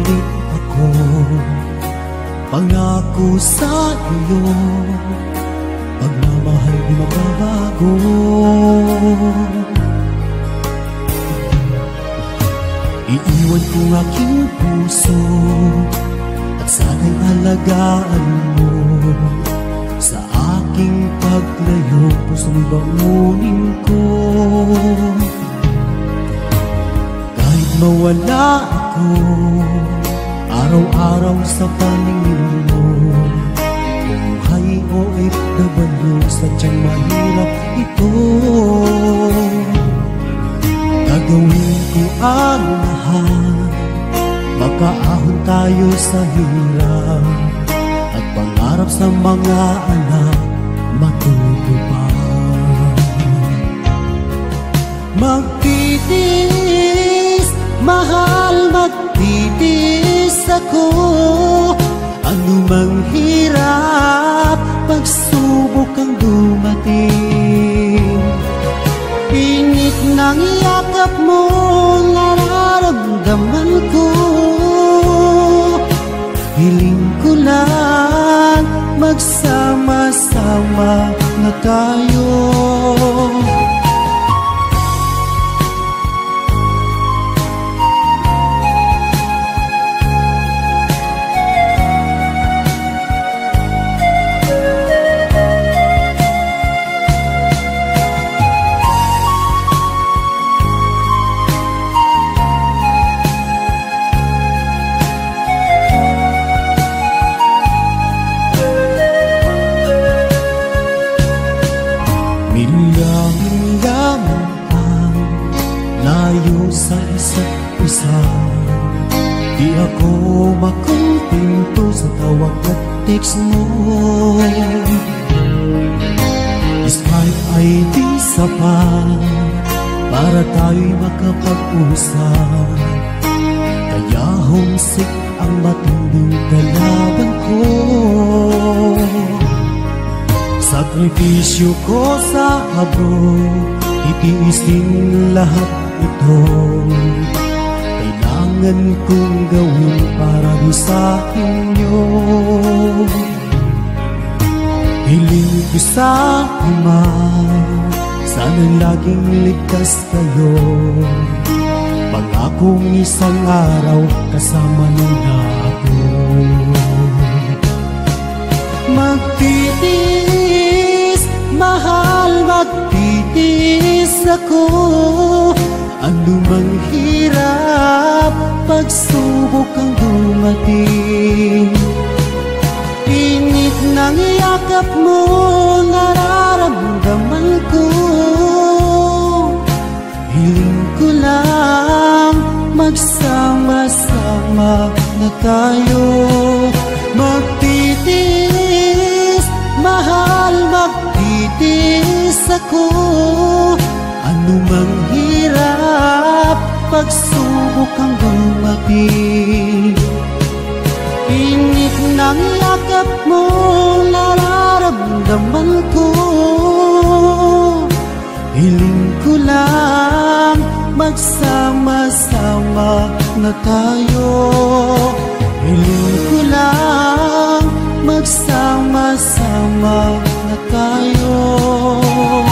ulit ako. Pangako sa iyo, pagmamahal di magbabago. Iiwan ko aking puso at sana'y alagaan mo. Sa aking paglayo, pusong bangunin ko. Kahit mawala ako araw-araw sa paningin mo, buhay o OFW, sadyang mahirap ito. Gagawin ko ang lahat, makaahon tayo sa hirap, at pangarap sa mga anak matutupad. Magtitiis, mahal, magtitiis ako. Anumang hirap, pagsubok ang dumating. Init ng yakap mo, nararamdaman ko. Hiling ko lang, magsama-sama na tayo. Layo sa isa't isa, di ako makontento sa tawag at text mo. Skype ay di sapat para tayo'y makapag-usap, kaya homesick ang matinding kalaban ko. Sakripisyo ko sa abroad, itiisin lahat ito. Kailangan kong gawin para di sa inyo. Hiling ko sa Ama, sana'y laging ligtas kayo. Pangakong isang araw kasama niyo na ako. Magtitiis, mahal, magtitiis ako. Anumang hirap, pagsubok ang dumating. Init ng yakap mo, nararamdaman ko. Hiling ko lang, magsama-sama na tayo. Magtitiis, mahal, magtitiis ako. Anumang hirap, pagsubok ang dumating. Init ng yakap mo, nararamdaman ko. Hiling ko lang, magsama-sama na tayo. Hiling ko lang, magsama-sama na tayo.